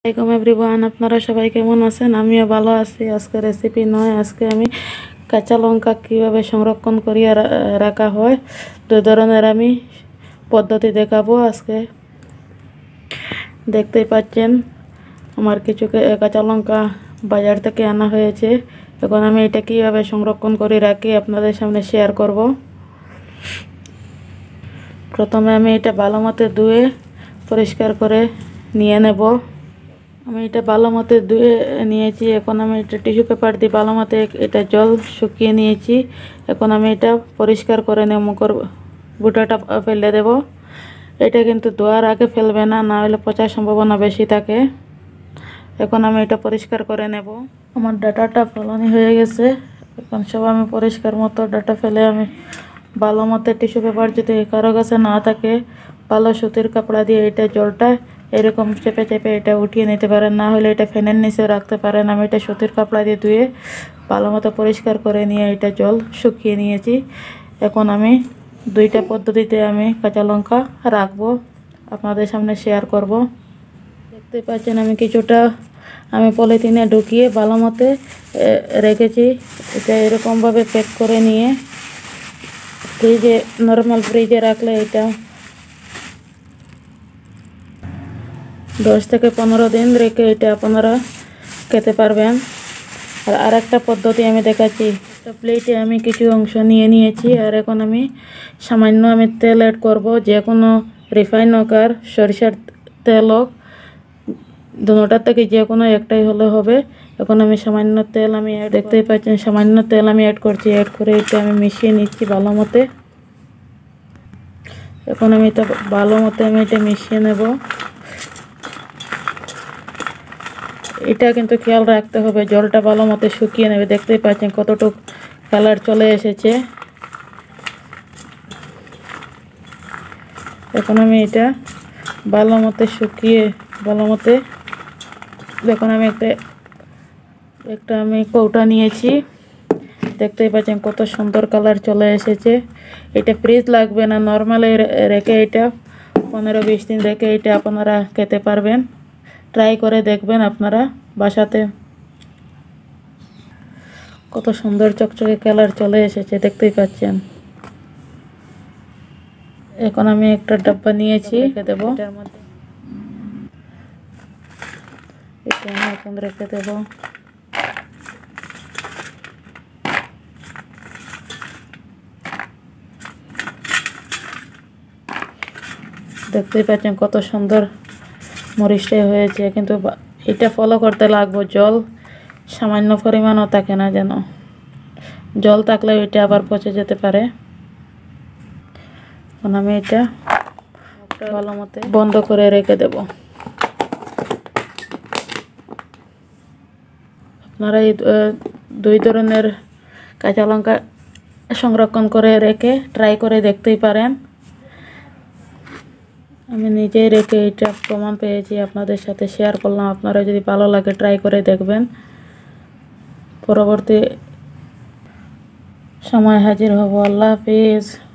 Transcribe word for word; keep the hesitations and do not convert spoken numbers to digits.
আসসালামু এভরিওয়ান, আপনারা সবাই কেমন আছেন? আমিও ভালো আছি। আজকে রেসিপি নয়, আজকে আমি কাঁচা লঙ্কা কীভাবে সংরক্ষণ করিয়া রাখা হয় দুই ধরনের আমি পদ্ধতি দেখাবো আজকে। দেখতেই পাচ্ছেন আমার কিছু কাঁচা লঙ্কা বাজার থেকে আনা হয়েছে। এখন আমি এটা কীভাবে সংরক্ষণ করে রাখি আপনাদের সামনে শেয়ার করব। প্রথমে আমি এটা ভালো মতো ধুয়ে পরিষ্কার করে নিয়ে নেব। আমি এটা ভালো মতো ধুয়ে নিয়েছি। এখন আমি এটা টিস্যু পেপার দিয়ে ভালো মতো এটা জল শুকিয়ে নিয়েছি। এখন আমি এটা পরিষ্কার করে নেব, মুখের বুটাটা ফেলে দেব। এটা কিন্তু ধোয়ার আগে ফেলবে না, না হলে পচার সম্ভাবনা বেশি থাকে। এখন আমি এটা পরিষ্কার করে নেব। আমার ডাটাটা ফলানি হয়ে গেছে। এখন সব আমি পরিষ্কার মতো ডাটা ফেলে আমি ভালো মতো টিস্যু পেপার, যদি কারো কাছে না থাকে ভালো সুতির কাপড়া দিয়ে এটা জলটা এরকম চেপে চেপে এটা উঠিয়ে নিতে পারেন, না হলে এটা ফ্যানের নিচে রাখতে পারেন। আমি এটা সুতির কাপড়া দিয়ে ধুয়ে ভালো মতো পরিষ্কার করে নিয়ে এটা জল শুকিয়ে নিয়েছি। এখন আমি দুইটা পদ্ধতিতে আমি কাঁচা লঙ্কা রাখবো, আপনাদের সামনে শেয়ার করব। দেখতে পাচ্ছেন আমি কিছুটা আমি পলিথিনে ঢুকিয়ে ভালো মতো রেখেছি। এটা এরকমভাবে প্যাক করে নিয়ে ফ্রিজে, নর্মাল ফ্রিজে রাখলে এটা দশ থেকে পনেরো দিন রেখে এটা আপনারা খেতে পারবেন। আর আরেকটা পদ্ধতি আমি দেখাচ্ছি। একটা প্লেটে আমি কিছু অংশ নিয়ে নিয়েছি, আর এখন আমি সামান্য আমি তেল অ্যাড করব। যে কোনো রিফাইন হোক আর সরিষার তেল হোক, দুটোটার থেকে যে কোনো একটাই হলে হবে। এখন আমি সামান্য তেল আমি দেখতেই পাচ্ছেন সামান্য তেল আমি অ্যাড করছি। অ্যাড করে এটা আমি মিশিয়ে নিচ্ছি ভালো মতো। এখন আমি এটা ভালো মতো আমি এটা মিশিয়ে নেব। এটা কিন্তু খেয়াল রাখতে হবে জলটা ভালো মতো শুকিয়ে নেবে। দেখতেই পাচ্ছেন কতটুকু কালার চলে এসেছে। এখন আমি এটা ভালো মতো শুকিয়ে ভালো মতো, দেখুন আমি একটা একটা আমি কৌটা নিয়েছি। দেখতেই পাচ্ছেন কত সুন্দর কালার চলে এসেছে। এটা ফ্রিজ লাগবে না, নর্মালে রেখে এটা পনেরো বিশ দিন রেখে এটা আপনারা খেতে পারবেন। ট্রাই করে দেখবেন আপনারা বাসাতে। কত সুন্দর চকচকে কালার চলে এসেছে, দেখতেই পাচ্ছেন। এখন আমি একটা ডাব্বা নিয়েছি, রেখে দেবো এটার মধ্যে। এটা আমি এখন রেখে দেবো। দেখতেই পাচ্ছেন কত সুন্দর মরিচটাই হয়েছে। কিন্তু এটা ফলো করতে লাগবে, জল সামান্য পরিমাণও থাকে না যেন। জল থাকলে এটা আবার পচে যেতে পারে। এখন আমি এটা ভালো মতো বন্ধ করে রেখে দেব। আপনারা এই দুই ধরনের কাঁচা লঙ্কা সংরক্ষণ করে রেখে ট্রাই করে দেখতেই পারেন। আমি নিজেই রেখে এটা প্রমাণ পেয়েছি, আপনাদের সাথে শেয়ার করলাম। আপনারা যদি ভালো লাগে ট্রাই করে দেখবেন। পরবর্তী সময় হাজির হব। আল্লাহ হাফিজ।